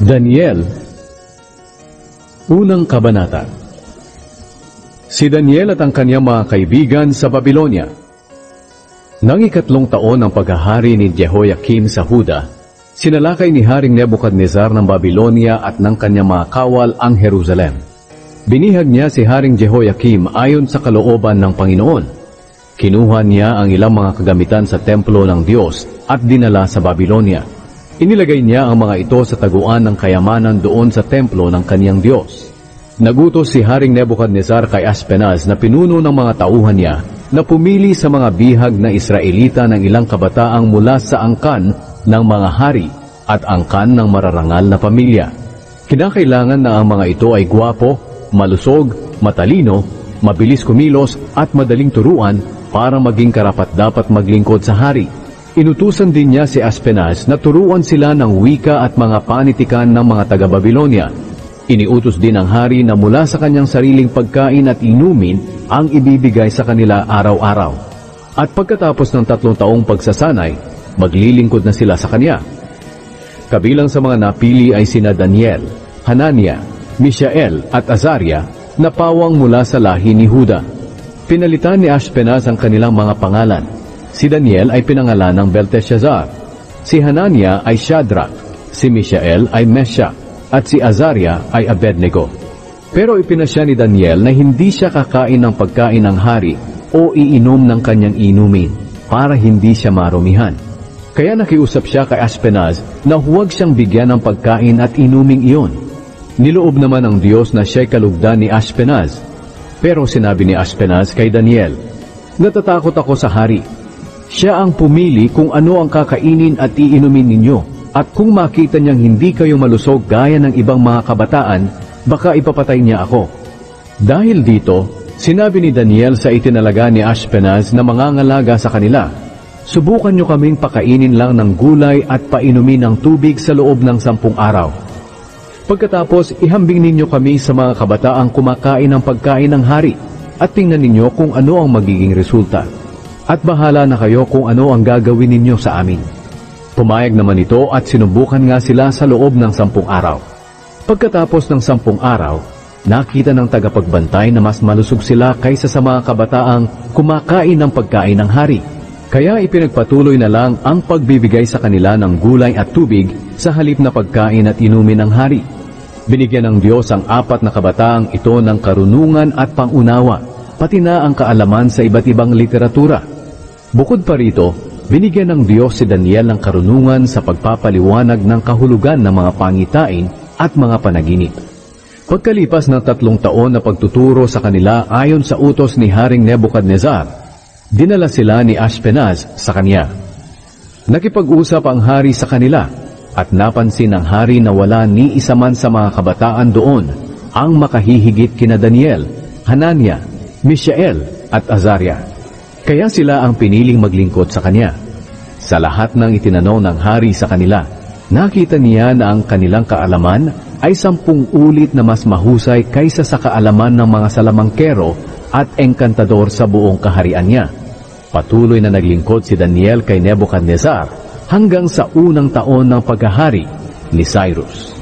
Daniel, Unang Kabanata. Si Daniel at ang kanyang mga kaibigan sa Babylonia. Nang ikatlong taon ng paghahari ni Jehoiakim sa Huda, sinalakay ni Haring Nebukadnezar ng Babylonia at ng kanyang mga kawal ang Jerusalem. Binihag niya si Haring Jehoiakim ayon sa kalooban ng Panginoon. Kinuha niya ang ilang mga kagamitan sa templo ng Diyos at dinala sa Babylonia. Inilagay niya ang mga ito sa taguan ng kayamanan doon sa templo ng kaniyang Diyos. Nagutos si Haring Nebukadnezar kay Aspenaz na pinuno ng mga tauhan niya na pumili sa mga bihag na Israelita ng ilang kabataang mula sa angkan ng mga hari at angkan ng mararangal na pamilya. Kinakailangan na ang mga ito ay gwapo, malusog, matalino, mabilis kumilos at madaling turuan para maging karapat-dapat maglingkod sa hari. Inutusan din niya si Aspenaz na turuan sila ng wika at mga panitikan ng mga taga-Babylonia. Iniutos din ng hari na mula sa kanyang sariling pagkain at inumin ang ibibigay sa kanila araw-araw. At pagkatapos ng 3 taong pagsasanay, maglilingkod na sila sa kanya. Kabilang sa mga napili ay sina Daniel, Hanania, Mishael at Azaria na pawang mula sa lahi ni Huda. Pinalitan ni Aspenaz ang kanilang mga pangalan. Si Daniel ay pinangalan ng Belteshazzar, si Hanania ay Shadrach, si Mishael ay Meshach, at si Azaria ay Abednego. Pero ipinasya ni Daniel na hindi siya kakain ng pagkain ng hari o iinom ng kanyang inumin para hindi siya marumihan. Kaya nakiusap siya kay Aspenaz na huwag siyang bigyan ng pagkain at inuming iyon. Niloob naman ng Diyos na siya'y kalugdan ni Aspenaz. Pero sinabi ni Aspenaz kay Daniel, "Natatakot ako sa hari. Siya ang pumili kung ano ang kakainin at iinumin ninyo, at kung makita niyang hindi kayo malusog gaya ng ibang mga kabataan, baka ipapatay niya ako." Dahil dito, sinabi ni Daniel sa itinalaga ni Aspenaz na mangangalaga sa kanila, "Subukan niyo kaming pakainin lang ng gulay at painumin ng tubig sa loob ng 10 araw. Pagkatapos, ihambing ninyo kami sa mga kabataang kumakain ng pagkain ng hari, at tingnan ninyo kung ano ang magiging resulta. At bahala na kayo kung ano ang gagawin ninyo sa amin." Pumayag naman ito at sinubukan nga sila sa loob ng 10 araw. Pagkatapos ng 10 araw, nakita ng tagapagbantay na mas malusog sila kaysa sa mga kabataang kumakain ng pagkain ng hari. Kaya ipinagpatuloy na lang ang pagbibigay sa kanila ng gulay at tubig sa halip na pagkain at inumin ng hari. Binigyan ng Diyos ang 4 na kabataang ito ng karunungan at pangunawa, pati na ang kaalaman sa iba't ibang literatura. Bukod pa rito, binigyan ng Diyos si Daniel ng karunungan sa pagpapaliwanag ng kahulugan ng mga pangitain at mga panaginip. Pagkalipas ng 3 taon na pagtuturo sa kanila ayon sa utos ni Haring Nebukadnezar, dinala sila ni Aspenaz sa kanya. Nakipag-usap ang hari sa kanila, at napansin ng hari na wala ni isa man sa mga kabataan doon ang makahihigit kina Daniel, Hanania, Mishael at Azaria. Kaya sila ang piniling maglingkod sa kanya. Sa lahat ng itinanong ng hari sa kanila, nakita niya na ang kanilang kaalaman ay 10 ulit na mas mahusay kaysa sa kaalaman ng mga salamangkero at engkantador sa buong kaharian niya. Patuloy na naglingkod si Daniel kay Nebukadnezar hanggang sa unang taon ng paghahari ni Cyrus.